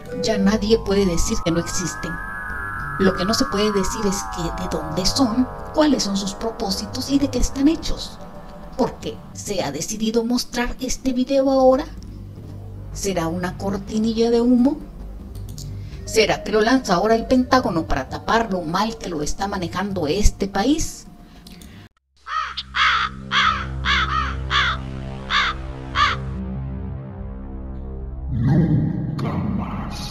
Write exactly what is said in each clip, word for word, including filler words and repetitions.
ya nadie puede decir que no existen. Lo que no se puede decir es que de dónde son, cuáles son sus propósitos y de qué están hechos. ¿Por qué se ha decidido mostrar este video ahora? ¿Será una cortinilla de humo? ¿Será que lo lanza ahora el Pentágono para tapar lo mal que lo está manejando este país? Nunca más.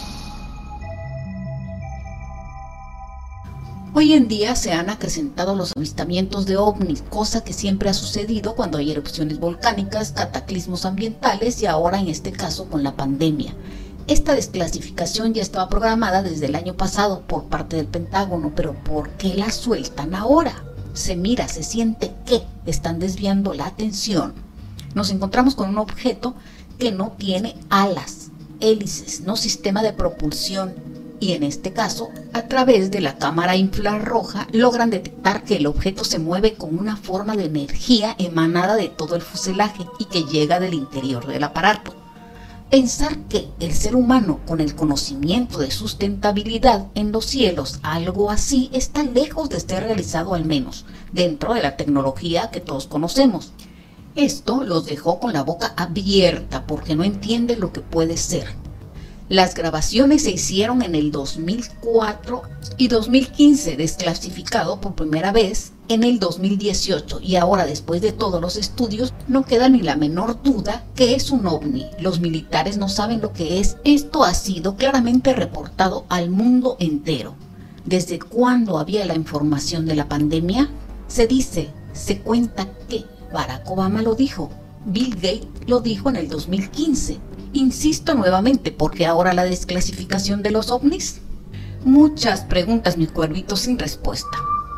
Hoy en día se han acrecentado los avistamientos de ovnis, cosa que siempre ha sucedido cuando hay erupciones volcánicas, cataclismos ambientales y ahora en este caso con la pandemia. Esta desclasificación ya estaba programada desde el año pasado por parte del Pentágono, pero ¿por qué la sueltan ahora? Se mira, se siente que están desviando la atención. Nos encontramos con un objeto que no tiene alas, hélices, no sistema de propulsión, y en este caso, a través de la cámara infrarroja, logran detectar que el objeto se mueve con una forma de energía emanada de todo el fuselaje y que llega del interior del aparato. Pensar que el ser humano, con el conocimiento de sustentabilidad en los cielos, algo así está lejos de ser realizado, al menos dentro de la tecnología que todos conocemos. Esto los dejó con la boca abierta porque no entienden lo que puede ser. Las grabaciones se hicieron en el dos mil cuatro y dos mil quince, desclasificado por primera vez en el dos mil dieciocho, y ahora, después de todos los estudios, no queda ni la menor duda que es un ovni. Los militares no saben lo que es. Esto ha sido claramente reportado al mundo entero. ¿Desde cuándo había la información de la pandemia? Se dice, se cuenta que Barack Obama lo dijo, Bill Gates lo dijo en el dos mil quince. Insisto nuevamente, ¿por qué ahora la desclasificación de los ovnis? Muchas preguntas, mi cuervito, sin respuesta.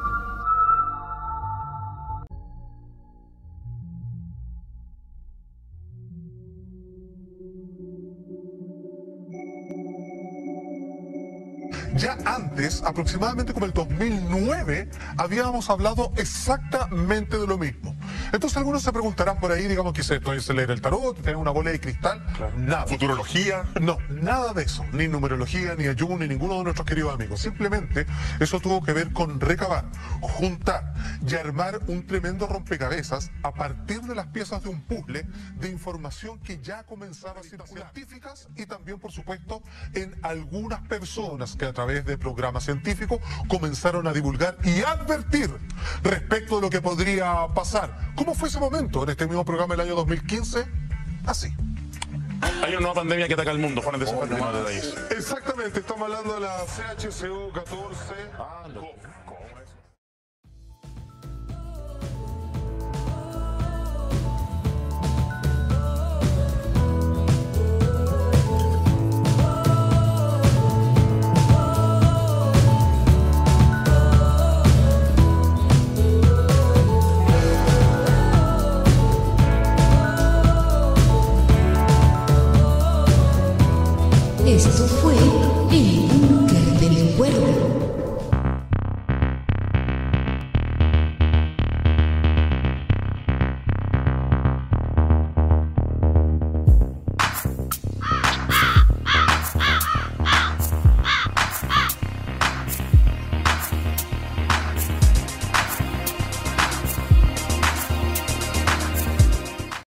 Ya antes, aproximadamente como el dos mil nueve, habíamos hablado exactamente de lo mismo. Entonces algunos se preguntarán por ahí, digamos, que es esto, es leer el tarot, tener una bola de cristal. Claro. Nada. ¿Futurología? No, nada de eso. Ni numerología, ni ayun, ni ninguno de nuestros queridos amigos. Simplemente eso tuvo que ver con recabar, juntar y armar un tremendo rompecabezas a partir de las piezas de un puzzle de información que ya comenzaba a ser científicas y también, por supuesto, en algunas personas que a través de programas científicos comenzaron a divulgar y advertir respecto de lo que podría pasar. ¿Cómo fue ese momento en este mismo programa del año dos mil quince? Así. Hay una nueva pandemia que ataca al mundo, Juan, de esos más detalles. Exactamente, estamos hablando de la C H C O catorce. Ah, no. Esto fue el